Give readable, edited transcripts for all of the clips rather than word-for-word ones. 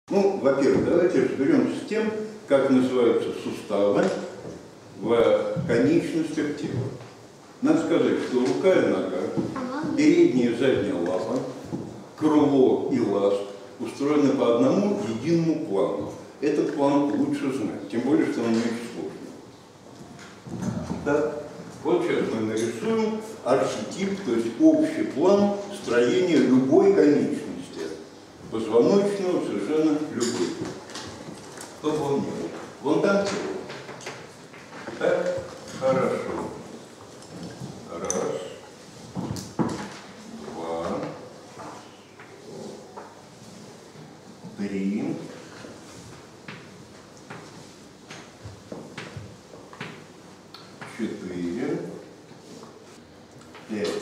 Ну, во-первых, давайте разберемся с тем, как называются суставы в конечностях тела. Надо сказать, что рука и нога, передняя и задняя лапа, крыло и ласт устроены по одному единому плану. Этот план лучше знать, тем более, что он не очень сложный. Так, вот сейчас мы нарисуем архетип, то есть общий план строения любой конечности. Позвоночного совершенно любой. Кто бы он ни был. Вон там тело. Так, хорошо. Раз, два, три, четыре, пять.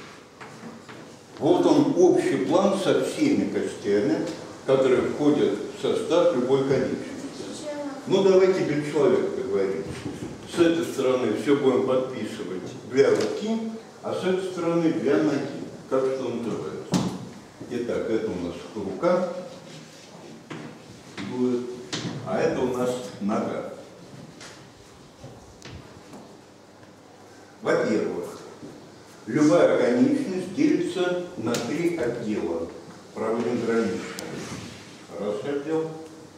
Вот он, общий план со всеми костями, которые входят в состав любой конечности. Ну, давайте для человека поговорим. С этой стороны все будем подписывать для руки, а с этой стороны для ноги. Как что называется? Итак, это у нас рука будет, а это у нас нога. Во-первых, любая конечность делится на 3 отдела. Проводим границу. Раз отдел,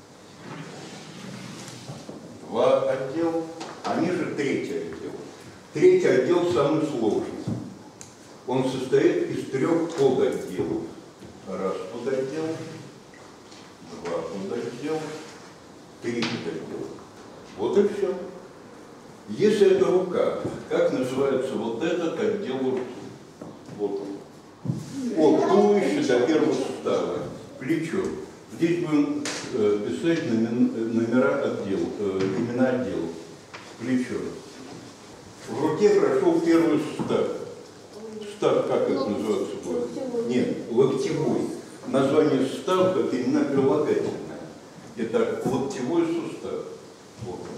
2 отдела, а ниже 3 отдел. 3 отдел самый сложный. Он состоит из 3 подотделов. Раз подотдел, 2 подотдел, 3 подотдел. Вот и все. Если это рука, как называется вот этот отдел руки? Вот он. От туловища до первого сустава. Плечо. Здесь будем писать номера отделов, имена отделов. Плечо. В руке прошел первый сустав. Сустав, как это называется будет? Нет, локтевой. Название суставов — это именно прилагательное. Итак, локтевой сустав. Вот он.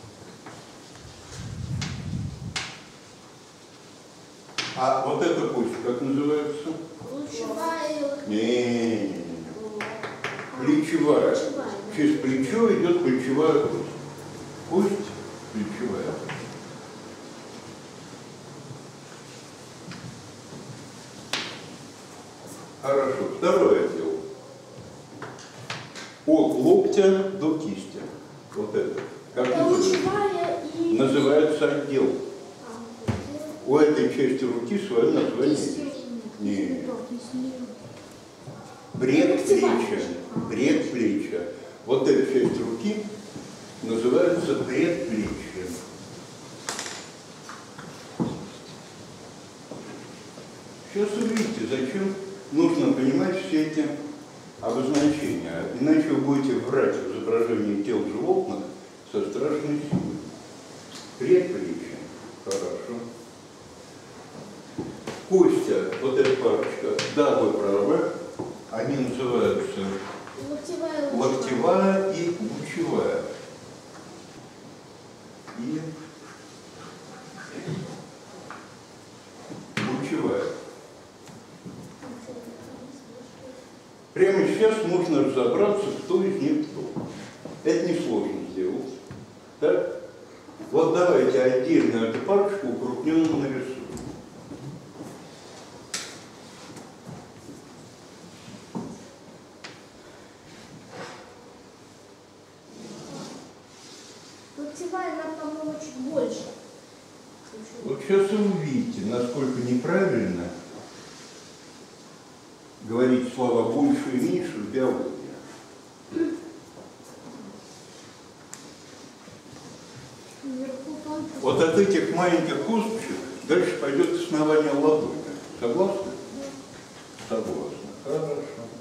А вот эта кость как называется? Лучевая. Не-не-не. Плечевая. Через плечо идет плечевая кость. Кость плечевая. Хорошо. Второй отдел. От локтя до кисти. Вот это. Как называется отдел? У этой части руки свое название есть. Нет. Предплечье. Предплечье. Вот эта часть руки называется предплечье. Сейчас увидите, зачем нужно понимать все эти обозначения. Иначе вы будете врать в изображении тел животных со страшной силой. Предплечье. Хорошо. Костя, вот эта парочка, да, вы правы, они называются локтевая и лучевая. И лучевая. Прямо сейчас можно разобраться, кто из них кто. Это несложно сделать. Так? Вот давайте отдельно эту парочку укрупненно нарисуем. Вот сейчас вы увидите, насколько неправильно говорить слова «больше» и «меньше» в биологии. Вот от этих маленьких косточек дальше пойдет основание ладони. Согласны? Согласны. Хорошо.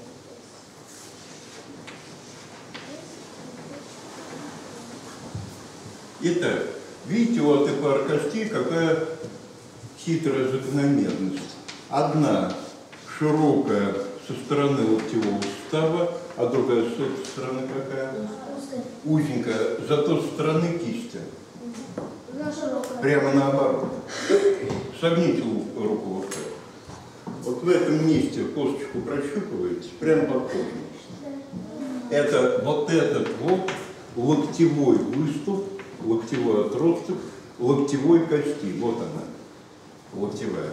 Итак, видите, у этой пары костей какая хитрая закономерность. Одна широкая со стороны локтевого сустава, а другая с этой стороны какая? Узенькая, зато со стороны кисти. Прямо наоборот. Согните руку вот так. Вот в этом месте косточку прощупываете, прямо под кожей. Это вот этот вот локтевой выступ, локтевой отросток локтевой кости. Вот она, локтевая.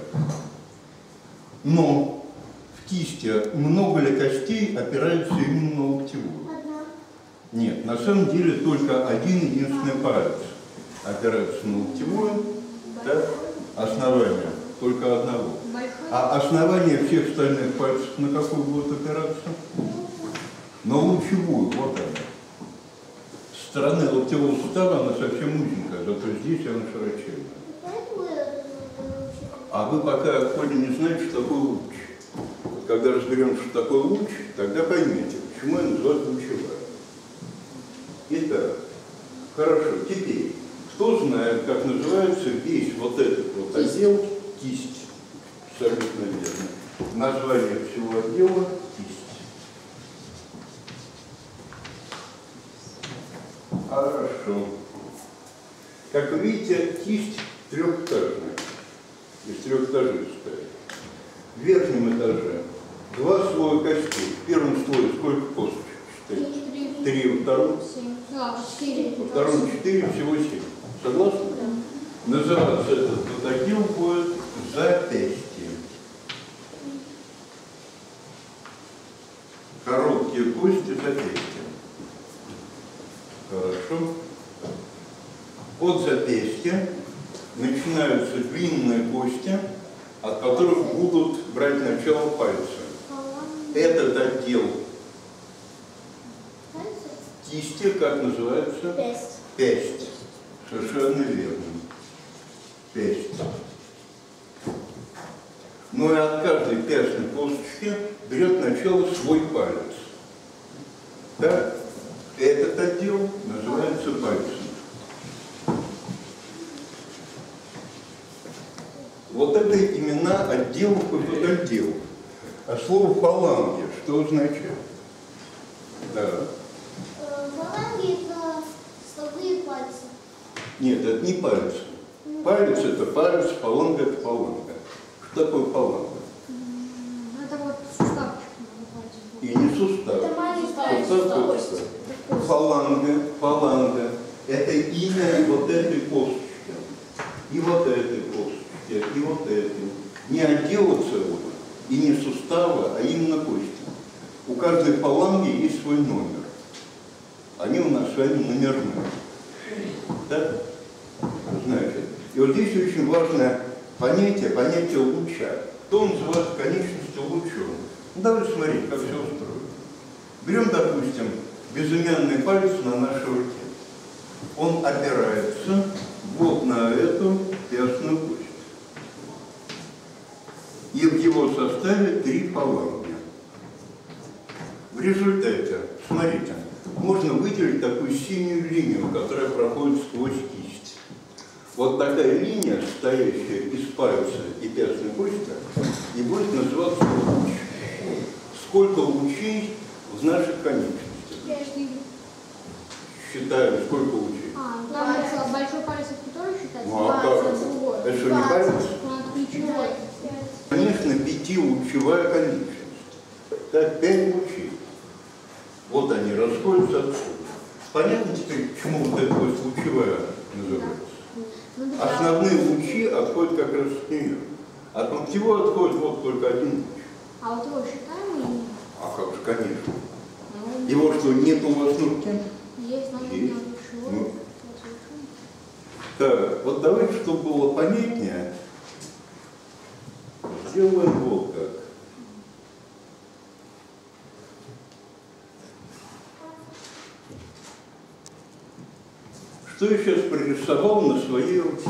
Но в кисти много ли костей опираются именно на локтевую? Нет, на самом деле только один единственный палец опирается на локтевую, да? Основание только одного. А основание всех остальных пальцев на какую будет опираться? На лучевую, вот она. С стороны локтевого сустава она совсем узенькая, зато здесь она широченная. А вы пока, Коля, не знаете, что такое луч. Вот когда разберем, что такое луч, тогда поймете, почему я называю лучевая. Итак, хорошо, теперь, кто знает, как называется весь вот этот вот отдел, кисть, абсолютно верно. Название всего отдела – кисть. Хорошо. Как вы видите, кисть трехэтажная, из трех этажей состоит. В верхнем этаже два слоя костей. В первом слое сколько косточек? 3, во втором? 4. Во втором 4, всего 7. Согласны? Да. Называться этот вот отдел будет запястье. Короткие кости запястья. Хорошо. От запястья начинаются длинные кости, от которых будут брать начало пальцы. Этот отдел кисти, как называется? Песть. Песть. Совершенно верно. Песть. Но и от каждой пястной косточки берет начало свой палец. Да? Этот отдел называется пальцем. Вот это имена отделов и подотделов. А слово фаланги что означает? Да. Фаланги – это слабые пальцы. Нет, это не пальцы. Палец – это палец, фаланга – это фаланга. Что такое фаланга? Это вот суставчик на пальце. И не сустав. Это маленькая Сустав. Фаланга – это имя вот этой косточки. И вот этой косточки, и вот этой. Не отдела целого, и не сустава, а именно кости. У каждой фаланги есть свой номер. Они у нас с вами номерные. Да? Значит, и вот здесь очень важное понятие луча. Кто называет конечностью лучом? Ну, давайте смотреть, как все устроено. Берем, допустим, безымянный палец на нашей руке. Он опирается вот на эту пястную кость. И в его составе 3 фаланги. В результате, смотрите, можно выделить такую синюю линию, которая проходит сквозь кисть. Вот такая линия, состоящая из пальца и пястной кости, и будет называться луч. Сколько лучей в наших конечностях? Считаем, сколько лучей. Большой палец это который считается? Ну, а как? Это что, не палец? Ключевой. Конечно, 5-лучевая конечность. Так, 5 лучей. Вот они расходятся отсюда. Понятно теперь, почему вот эта вот лучевая называется? Основные лучи отходят как раз от нее. От локтевой отходит вот только один луч. А вот его считаем или нет? А как же, конечно. Его что, нет у вас на руке? Есть, но Есть. нет ключевой. Ну. Так, вот давайте, чтобы было понятнее, сделаем вот как. Что я сейчас пририсовал на своей руке?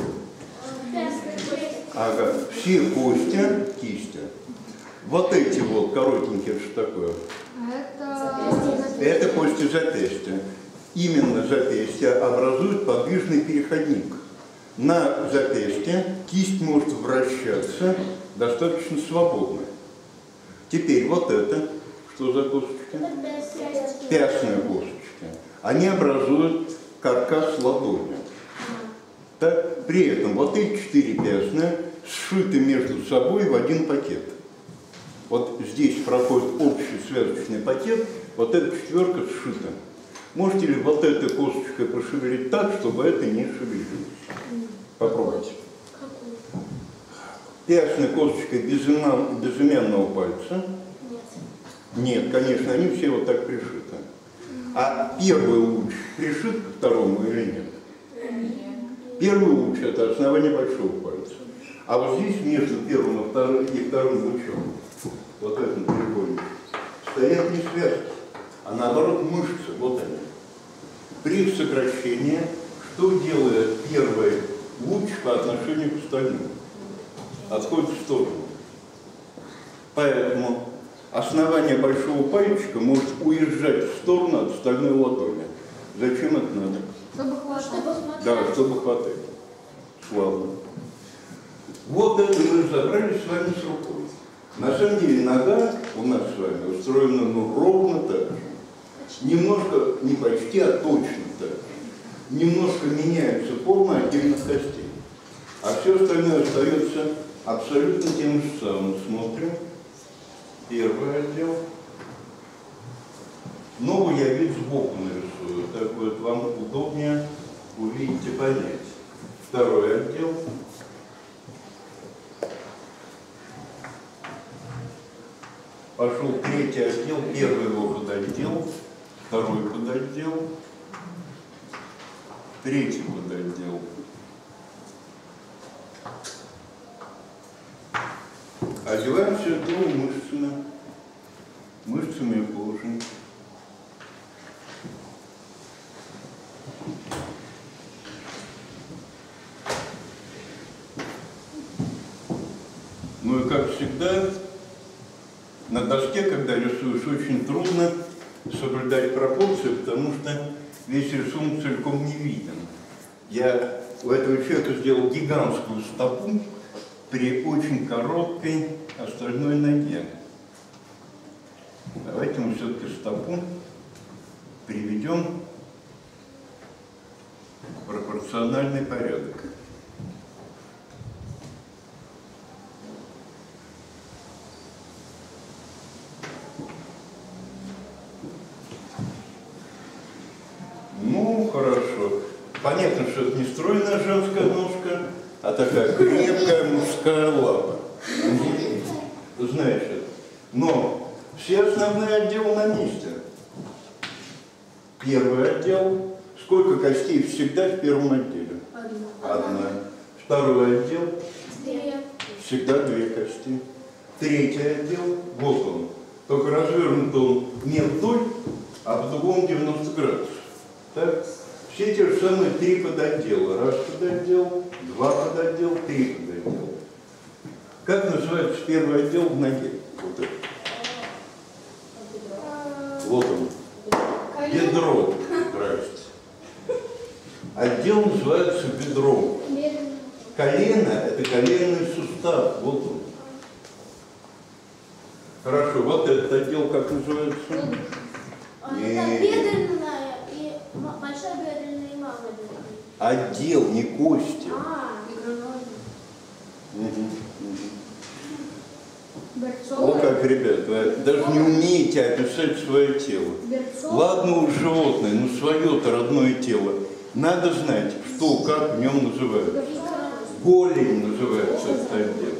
Ага, все кости кисти. Вот эти вот коротенькие, что такое? Это кости запястья. Именно запястье образует подвижный переходник. На запястье кисть может вращаться достаточно свободно. Теперь вот это, что за косточки? Пястные косточки. Они образуют каркас ладони. Так, при этом вот эти 4 пястные сшиты между собой в один пакет. Вот здесь проходит общий связочный пакет, вот эта четверка сшита. Можете ли вот этой косточкой пошевелить так, чтобы это не шевелилось? Попробуйте. Пястной косточкой безымянного пальца. Нет, конечно, они все вот так пришиты. А первый луч пришит к второму или нет? Первый луч – это основание большого пальца. А вот здесь между первым и вторым лучом, вот этом треугольнике, стоят не связки, а наоборот мышцы, вот они. При сокращении, что делает первый луч по отношению к остальным? Отходит в сторону. Поэтому основание большого пальчика может уезжать в сторону от остальной ладони. Зачем это надо? Чтобы хватать. Да, чтобы хватать. Славно. Вот это мы разобрались с вами с рукой. На самом деле нога у нас с вами устроена ровно так же. Немножко, не почти, а точно так же. Немножко меняются формы отдельных костей. А все остальное остается абсолютно тем же самым. Смотрим. Первый отдел. Ногу я вид сбоку нарисую. Так будет вам удобнее увидеть и понять. Второй отдел. Пошел третий отдел. Первый его подотдел. Второй подотдел. Третий подотдел. Одеваем все это дело мышцами и кожей. Ну и как всегда, на доске, когда рисуешь, очень трудно соблюдать пропорции, потому что весь рисунок целиком не виден. Я у этого человека сделал гигантскую стопу при очень короткой остальной ноге. Давайте мы все-таки стопу приведем в пропорциональный порядок. Ну, хорошо. Понятно, что это не стройная женская ножка, а такая крепкая мужская лапа. Знаешь это. Но все основные отделы на месте. Первый отдел. Сколько костей всегда в первом отделе? Одна. Второй отдел. Всегда две кости. Третий отдел. Вот он. Только развернут он не вдоль, а по другому 90 градусов. Так? Все те же самые три подотдела. Раз подотдел, два подотдел, три подотдела. Как называется первый отдел в ноге? Вот это. Вот он. Бедро. Здрасте. Отдел называется бедром. Колено – это коленный сустав. Вот он. Хорошо. Вот этот отдел как называется? Это бедренная и большая бедренная и малая бедренная. Отдел, не кости. Вот как, ребят, вы даже не умеете описать свое тело. Ладно уж животное, но свое-то родное тело. Надо знать, что, как в нем называют. Голень называется этот отдел.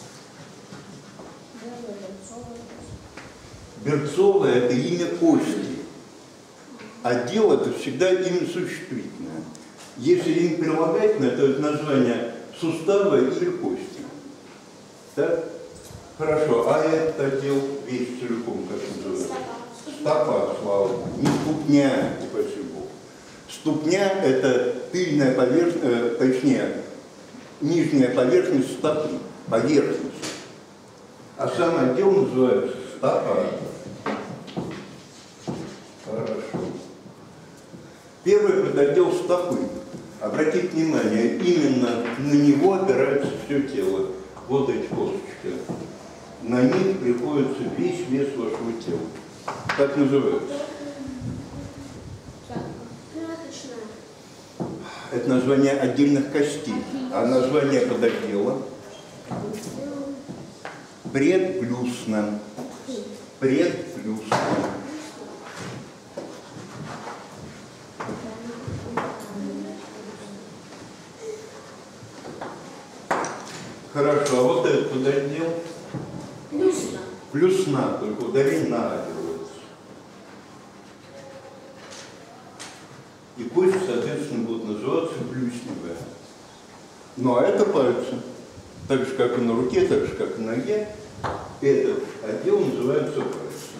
Берцовое – это имя кости. Отдел – это всегда имя существительное. Если имя прилагательное, то это название сустава или кости. Так? Хорошо. А этот отдел весь целиком, как называется? Стопа, слава Богу. Не ступня, упаси Бог. Ступня – это тыльная поверхность, точнее, нижняя поверхность стопы, поверхность. А сам отдел называется стопа. Хорошо. Первый подотдел стопы. Обратите внимание, именно на него опирается все тело. Вот эти косточки. На них приходится весь вес вашего тела. Как называется? Это название отдельных костей. А название подотдела? Предплюсно. Предплюсно. Хорошо, а вот это куда дел? Плюсно. Плюсна, только ударение на А делается. И кость, соответственно, будет называться плюсневая. Ну а это пальцы. Так же, как и на руке, так же, как и на ноге. Этот отдел называется пальцы.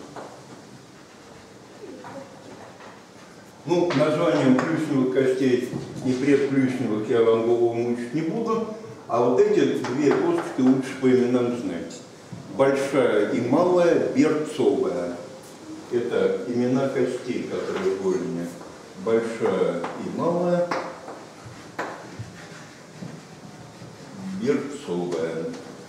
Ну, названием плюсневых костей и предплюсневых я вам голову мучить не буду. А вот эти две косточки лучше по именам знать. Большая и малая берцовая. Это имена костей, которые в голени. Большая и малая берцовая.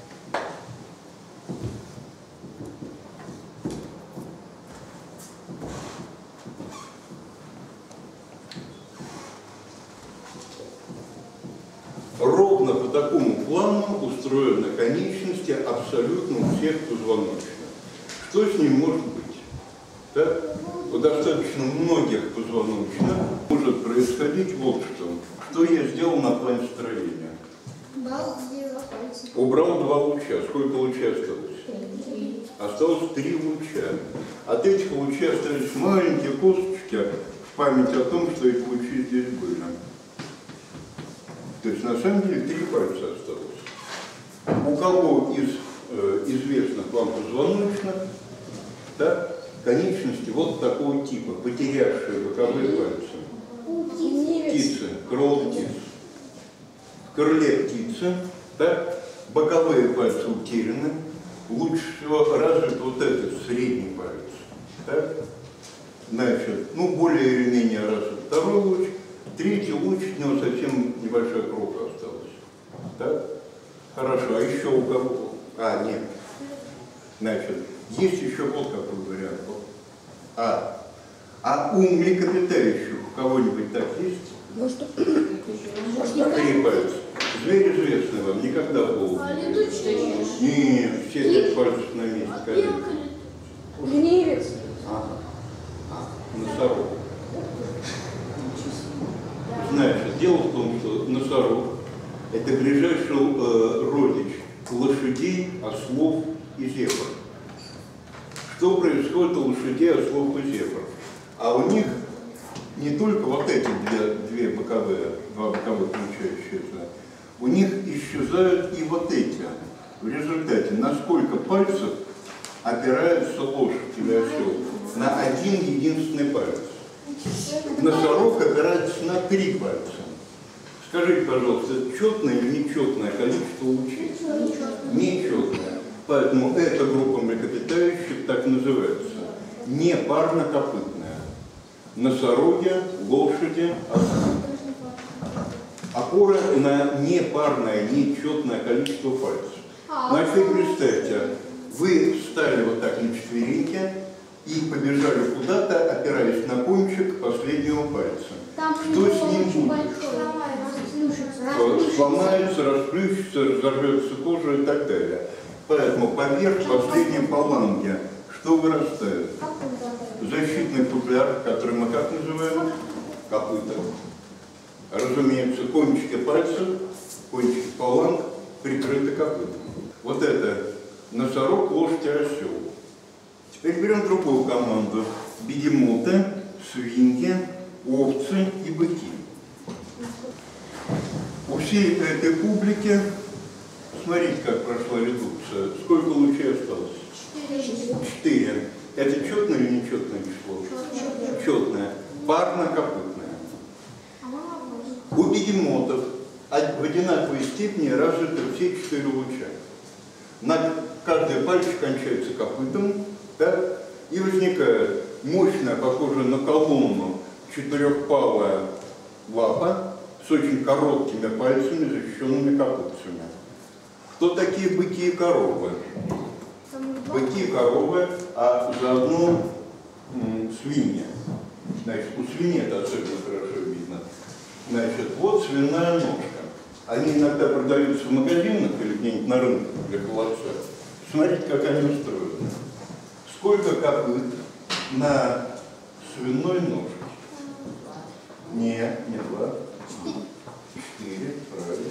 Ровно по такому плану устроены конечности абсолютно у всех позвоночных. Что с ним может быть? Да? У достаточно многих позвоночных может происходить вот что. Что я сделал на плане строения? Убрал 2 луча. Сколько лучей осталось? Осталось 3 луча. От этих лучей остались маленькие косточки в память о том, что эти лучи здесь были. То есть на самом деле 3 пальца осталось. У кого из известных вам позвоночных, да, конечности вот такого типа, потерявшие боковые пальцы? Птицы, крыло птиц. В крыле птицы, да, боковые пальцы утеряны. Лучше всего развит вот этот средний палец. Да? Значит, ну более или менее развит 2-й луч. 3-й луч, у него совсем небольшая кромка осталась. Так? Хорошо, а еще у кого? А, нет. Значит, есть еще вот какой вариант. А у млекопитающих у кого-нибудь так есть? 3 пальца. Зверь известный вам, никогда в голову не летучие? Нет, все 5 пальцев на месте. Ленивец. Носорог. Значит, дело в том, что носорог – это ближайший родич лошадей, ослов и зебр. Что происходит у лошадей, ослов и зебр? А у них не только вот эти 2 боковые ключа исчезают, у них исчезают и вот эти. В результате на сколько пальцев опирается лошадь или осел? На 1 единственный палец. Носорог опирается на 3 пальца. Скажите, пожалуйста, четное или нечетное количество лучей? Нечетное. Поэтому эта группа млекопитающих так называется. Непарнокопытная. Носороги, лошади, ослы. Опора на непарное, нечетное количество пальцев. Значит, представьте, вы встали вот так на четвереньки и побежали куда-то, опираясь на кончик последнего пальца. Что с ним будет? Сломается, расплющится, разорвется кожа и так далее. Поэтому поверх последней фаланги что вырастает? Защитный футляр, который мы как называем? Копыта. Разумеется, кончики пальцев, кончики фаланг прикрыты копытом. Вот это носорог, лошадь и осел. Теперь берем другую команду. Бегемоты, свиньи, овцы и быки. У всей этой публики, смотрите, как прошла редукция. Сколько лучей осталось? 4. Это четное или нечетное число? Четное. Парнокопытное. У бегемотов в одинаковой степени развиты все 4 луча. На каждый пальчик кончается копытом, да, и возникает мощная, похожая на колонну, 4-палая лапа с очень короткими пальцами, защищенными копытцами. Кто такие быки и коровы? Быки и коровы, а заодно свиньи. Значит, у свиньи это особенно хорошо видно. Значит, вот свиная ножка. Они иногда продаются в магазинах или где-нибудь на рынке для холодца. Смотрите, как они устроены. Сколько копыт на свиной ножке? Не 2. 4, правильно.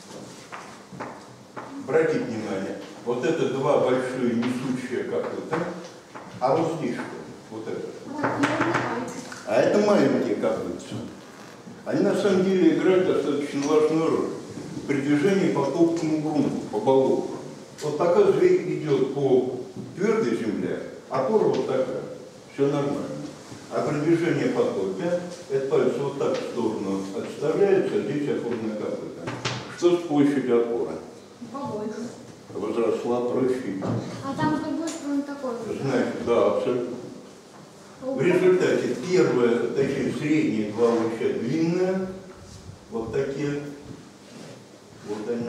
Обратите внимание, вот это 2 большие несущие копыта, а вот здесь что? Вот это. А это маленькие копытца. Они на самом деле играют достаточно важную роль при движении по толстому грунту, по болоту. Вот пока зверь идет по твердой земле, опора вот такая, все нормально. А при движении по топе, это пальцы вот так в сторону отставляются, а здесь опорная копыта. Что с площадью опоры? Побольше. Возросла проще. А там с другой стороны такой. Значит, да, абсолютно. В результате первые, точнее средние 2 луча длинные, вот такие, вот они,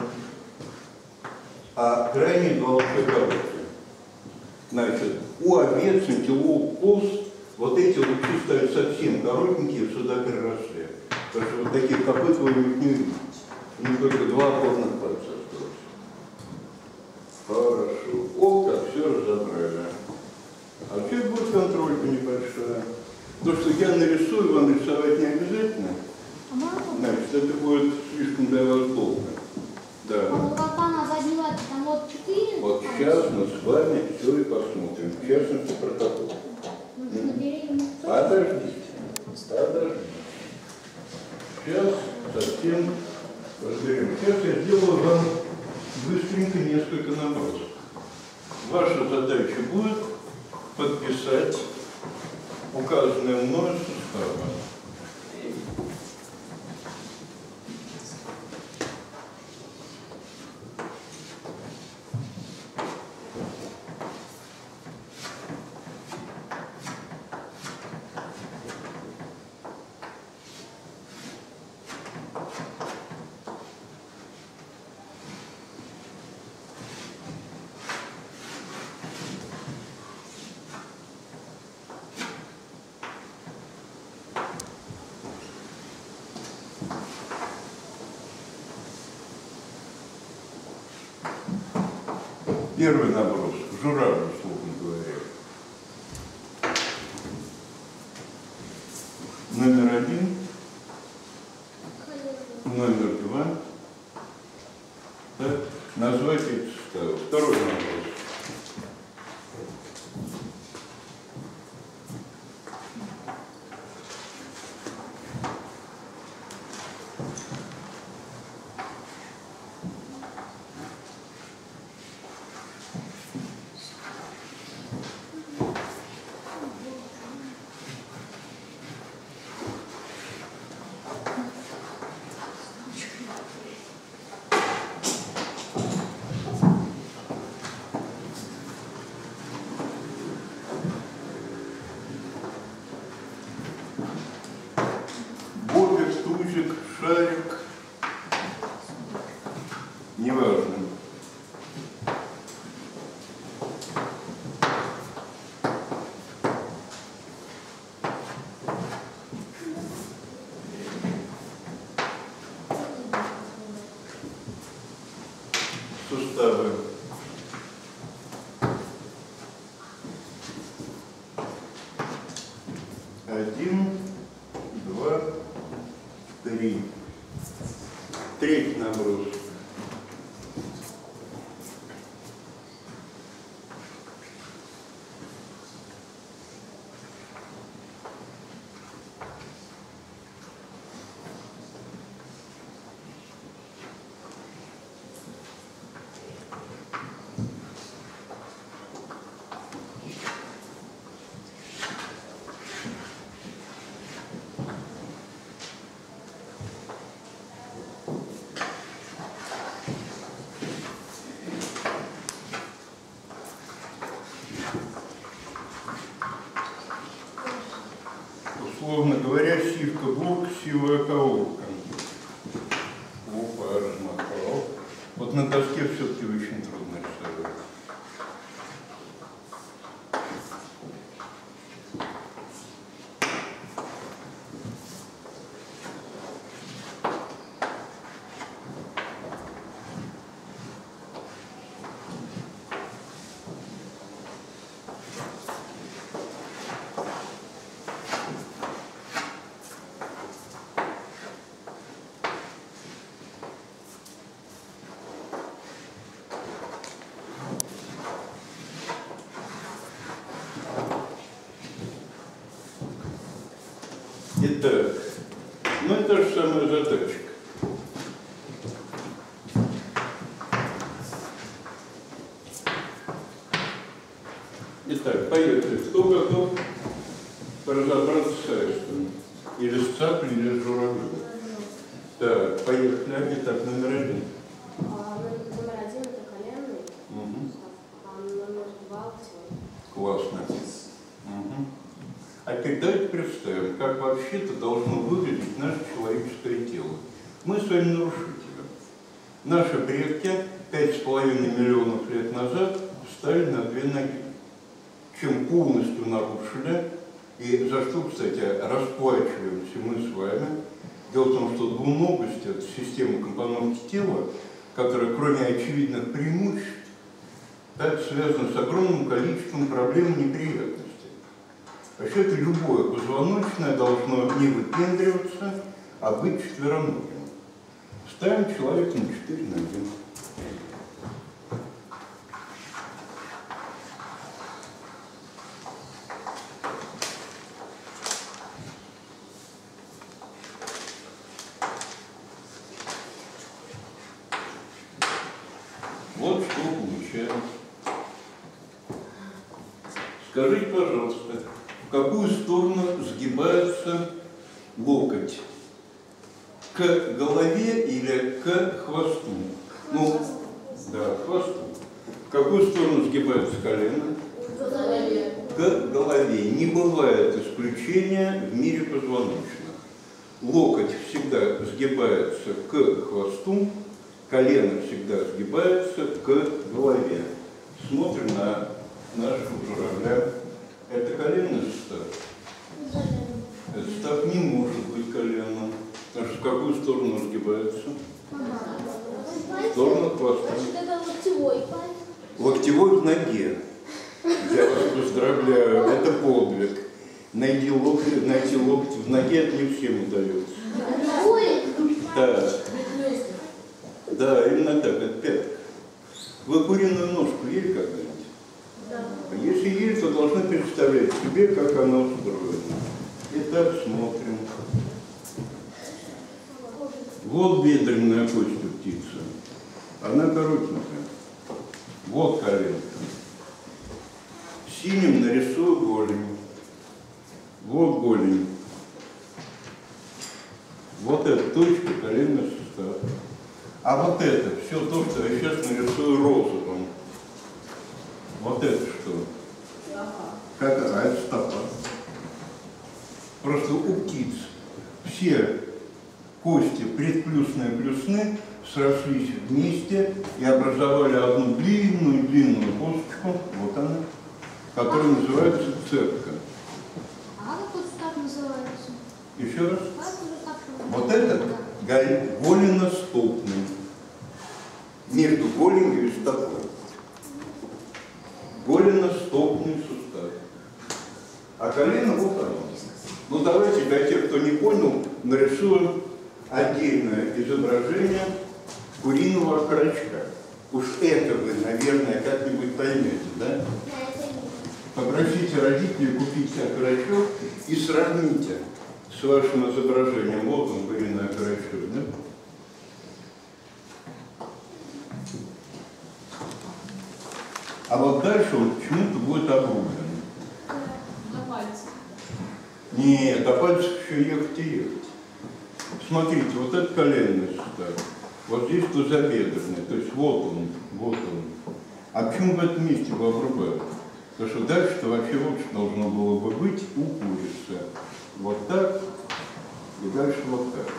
а крайние 2 луча короткие. Значит, у овец, антилоп, коз вот эти лучи стали совсем коротенькие, сюда переросли. Потому что вот таких копыт вы не увидите. У них только 2 опорных пальца осталось. Хорошо. О, как все разобрали. А вообще будет контролька небольшая. То, что я нарисую, вам рисовать не обязательно. Значит, это будет слишком для вас долго. Да. А у кота на задней лапе там вот 4. Вот сейчас мы с вами все и посмотрим. В частности, протокол. Подождите. Сейчас совсем разберем. Сейчас я сделаю вам быстренько несколько набросов. Ваша задача будет подписать указанные мной суставы. Первый наброс, журавль, условно говоря. Номер 1, номер 2. Так, назвать эти суставы. Второй наброс. Бобик, тузик, шарик. Неважно. Суставы. Один, 2, 3. Третий наброс. Условно говоря, сивка-блок, сивая колодка. Опа, размахал. Вот на доске все-таки очень трудно рисовать. Итак, ну это же самая задачка. Итак, поехали. Кто готов разобраться с аистом? Или с цаплей, или с журавлем? Так, поехали. Итак, номер 1. Номер 1 это коленный. А номер 2 Классно. А теперь давайте представим, как вообще-то должно выглядеть наше человеческое тело. Мы с вами нарушители. Наши предки 5,5 миллионов лет назад встали на 2 ноги, чем полностью нарушили, и за что, кстати, расплачиваемся мы с вами. Дело в том, что двуногость – это система компоновки тела, которая, кроме очевидных преимуществ, так связана с огромным количеством проблем и неприятностей. Вообще, это любое позвоночное должно не выпендриваться, а быть четвероногим. Ставим человека на 4 ноги. Вот что получаем. Скажите, пожалуйста, в какую сторону сгибается локоть? К голове или к хвосту? Ну, да, к хвосту. В какую сторону сгибается колено? К голове. К голове. Не бывает исключения в мире позвоночных. Локоть всегда сгибается к хвосту, колено всегда сгибается к голове. Смотрим на нашего журавля. Это коленный сустав? Этот сустав не может быть коленным. Потому что в какую сторону он сгибается? В сторону хвоста. Значит, это локтевой палец. Локтевой в ноге. Я вас поздравляю, это подвиг. Найти локоть в ноге, это не всем удается. Да. Да, именно так, это пятка. Вы куриную ножку ели когда-нибудь? Да. Если ели, то должны представлять себе, как она устроена. Итак, смотрим. Вот бедренная кость у птицы. Она коротенькая. Вот коленка. Синим нарисую голень. Вот голень. Вот эта точка коленный сустав. А вот это, все то, что я сейчас нарисую розовым. Вот это что? Какая стопа? Просто у птиц все кости предплюсные и плюсные срослись вместе и образовали одну длинную косточку, вот она, которая называется цепка. А как вот так называется? Еще раз. Как вот так? Вот этот голеностопный. Между голенью и стопой. Голеностопный сустав. А колено вот оно. Ну давайте для тех, кто не понял, нарисуем отдельное изображение куриного окорочка. Уж это вы, наверное, как-нибудь поймете, да? Попросите родителей купить окорочок и сравните с вашим изображением. Вот он, куриный окорочок, да? А вот дальше он почему-то будет обрублен. На пальце. Нет, до пальцев еще ехать и ехать. Смотрите, вот это коленный сустав. Вот здесь тазобедренный, то есть вот он. А почему в этом месте его обрубают? Потому что дальше-то вообще вот что должно было бы быть у курицы. Вот так и дальше вот так.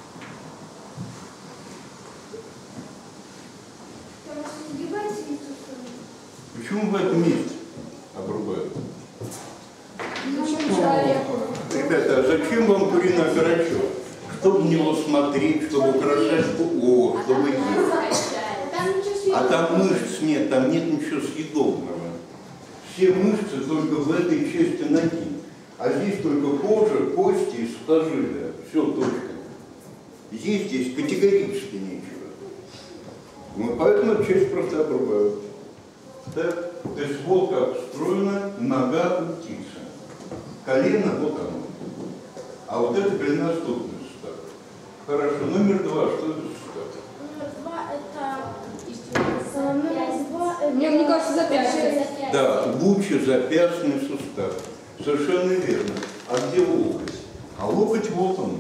Почему в этом месте обрубают? Ребята, а зачем вам куриный окорочок? Чтобы в него смотреть, чтобы украшать, чтобы есть. А там мышц нет, там нет ничего съедобного. Все мышцы только в этой части ноги. А здесь только кожа, кости и сухожилия. Все, точка. Здесь категорически нечего. Ну, поэтому эту часть просто обрубают. Так? То есть вот как устроена нога у птицы. Колено вот оно. А А вот это голеностопный сустав. Хорошо. Номер 2. Что это сустав? Мне кажется, запястье. Да, лучезапястный сустав. Совершенно верно. А где локоть? А локоть вот он.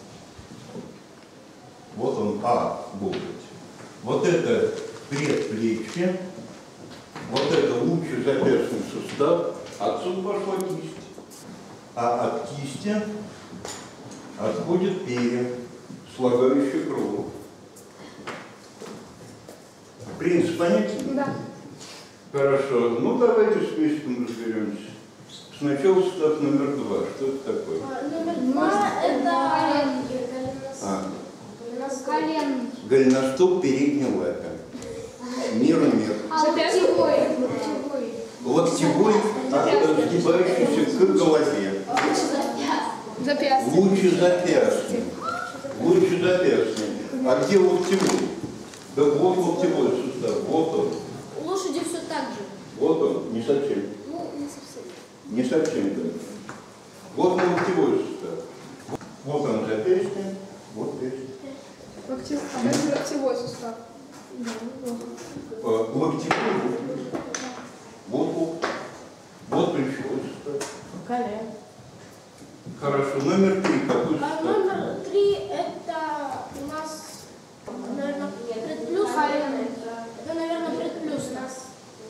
Вот он, локоть. Вот это предплечье, вот это лучезапястный сустав. Отсюда пошла кисть. А от кисти отходит перья, слагающие круг. Принцип понятен? Да. Хорошо. Ну, давайте с песиком разберемся. Сначала сустав номер 2. Что это такое? Номер 2 это Коленный. Голеностоп передней лапы. Мир. Локтевой. Локтевой, сгибающийся к голове. Запястье. Лучезапястный. А где локтевой? Да вот локтевой сустав. Вот он. У лошади все так же. Вот он. Не совсем. Ну, не совсем. Не совсем так. Вот локтевой сустав. Вот он запястье. Вот песня. Локтевой сустав. Локтевой. Вот плечевой сустав. Колен. Хорошо. Номер 3. Какой сустав? Номер 3 это у нас, наверное, предплюс. Это, наверное, предплюс у нас.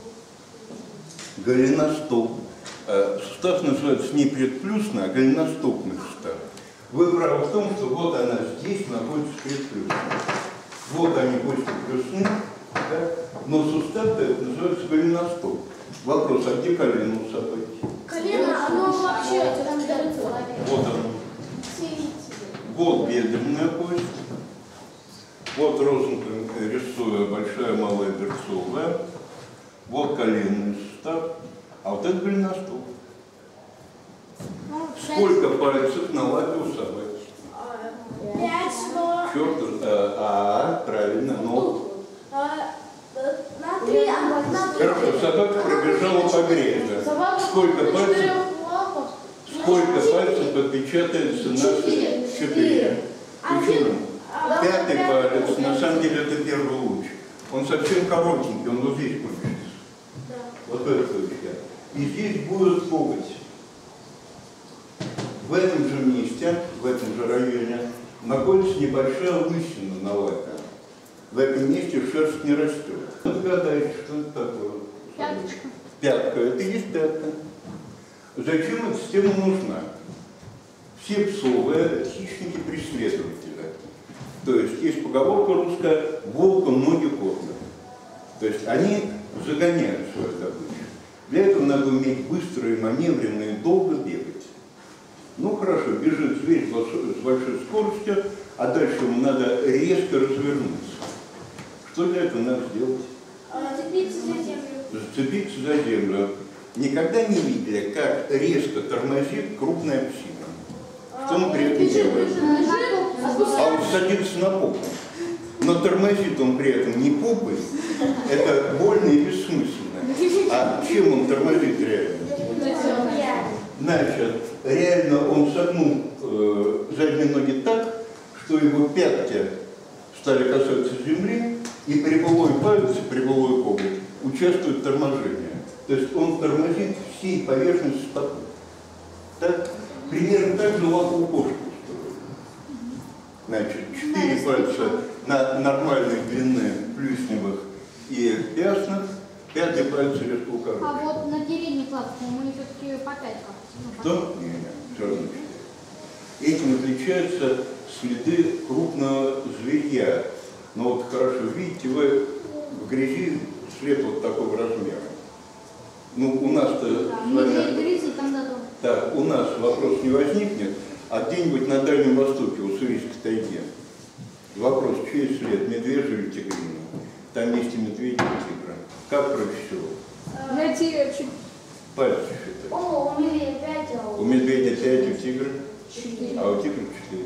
Голеностоп. Сустав называется не предплюсный, а голеностопный сустав. Вы правы в том, что вот она здесь находится предплюсная. Вот они кости плюсны, да? Но сустав-то это называется голеностоп. Вопрос, а где колено у собаки? Колено, оно вообще там далеко. Вот оно. Вот бедренная кость. Вот розовым рисуя большая малая берцовая. Вот коленный сустав. А вот это голеностоп. Сколько пальцев на лапе у собаки? 5, но... Черт, правильно, но... На 3, Хорошо, собака пробежала по грязи. Сколько пальцев отпечатается на 4? Почему? 5-й палец, на самом деле это первый луч. Он совсем коротенький, он вот здесь кончится. Вот в этой точке. И здесь будет коготь. В этом же месте, в этом же районе, находится небольшая лысина на лапе. В этом месте шерсть не растет. Догадайтесь, что это такое? Пяточка. Пятка. Это и есть пятка. Зачем эта система нужна? Все псовые хищники-преследователи. То есть поговорка русская «волка ноги кормят». То есть они загоняют свою добычу. Для этого надо уметь быстро и маневренно и долго бегать. Ну хорошо, бежит зверь с большой скоростью, а дальше ему надо резко развернуться. Что для этого надо сделать? Зацепиться за землю. Зацепиться за землю. Никогда не видели, как резко тормозит крупная псина. Что он при этом делает? А он садится на попу. Но тормозит он при этом не попой. Это больно и бессмысленно. А чем он тормозит реально? Значит, реально он согнул задние ноги так, что его пятки стали касаться земли, и прямой палец, и прямой коготь участвуют в торможении. То есть он тормозит всей поверхностью стопы. Так, примерно так же лапу у кошки устроена. Значит, 4 пальца на нормальной длины плюсневых и пястных, 5-й палец резко укорочен. А вот на передних лапах мы все-таки по 5 как? Что? Нет, все равно 4. Этим отличаются следы крупного зверья. Но вот хорошо, видите, вы в грязи след вот такого размера. Ну, у нас-то... Да, медведь грызли там дадут. Так, у нас вопрос не возникнет, а где-нибудь на Дальнем Востоке, у Уссурийской тайге. Вопрос, чей след, медвежий или тигрина? Там есть и медведь, и тигра. Как проще всего? Найти чуть... Пальцы считать. О, у медведя 5, У медведя 5, у тигра? 4. А у тигра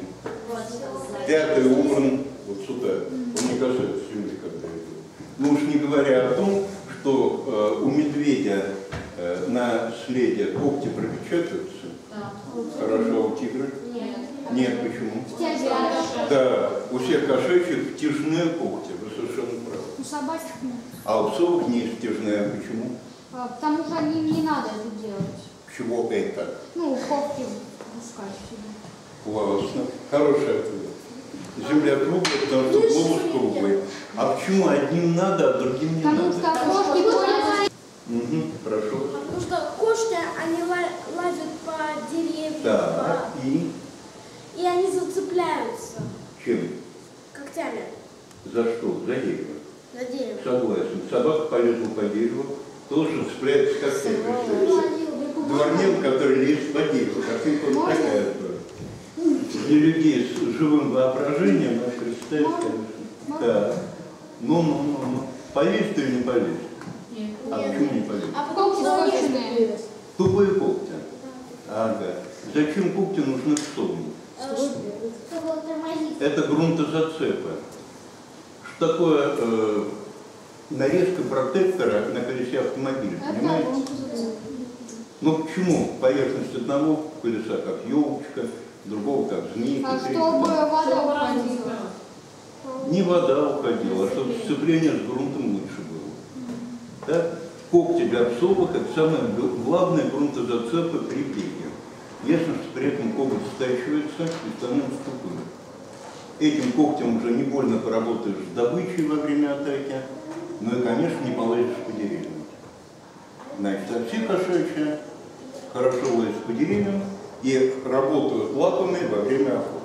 4. 5-й уровень вот сюда. Он не касается земли, когда идет. Ну уж не говоря о том, что у медведя на следе когти пропечатываются. Да. Хорошо, а у тигра? Нет. Нет, почему? Стяжка. Да, у всех кошачьих втяжные когти, вы совершенно правы. У собачек нет. А у совок не втяжные, а почему? Потому что им не надо это делать. Чего это? Ну, когти пускать себе. Классно. Хороший ответ. Земля круглая, потому что глобус круглый. А почему одним надо, а другим не Потому надо? что кошки пользуются. Угу, хорошо. Потому что кошки, они лазят по деревьям, Так, и и они зацепляются чем? когтями За что? За дерево. за дерево. Согласен. Собака полезла по дереву, тоже цепляется когтями. Дворняк, который лезет по дереву, картинка вот такая тоже. Для людей с живым воображением надо представить, конечно. Да. Ну. Полезть или не полезть? Нет. А почему не полезть? А потому Когти что они скошенные. Тупые когти. Ага. Зачем когти нужны в сову? чтобы тормозить. Это грунтозацепы. Что такое нарезка протектора на колесе автомобиля, понимаете? Ну почему поверхность одного колеса как елочка, другого как змейка, А третьего чтобы как- вода уходила. Не вода уходила, а чтобы сцепление с грунтом лучше было. Да? Когти для псовок — это самые главные грунтозацепы при беге. Ясно, что при этом коготь стачивается и становится тупым. Этим когтем уже не больно поработаешь с добычей во время атаки, ну и, конечно, не полазишь по деревьям. Значит, а все кошачьи хорошо лазят по деревьям и работают лапами во время охоты.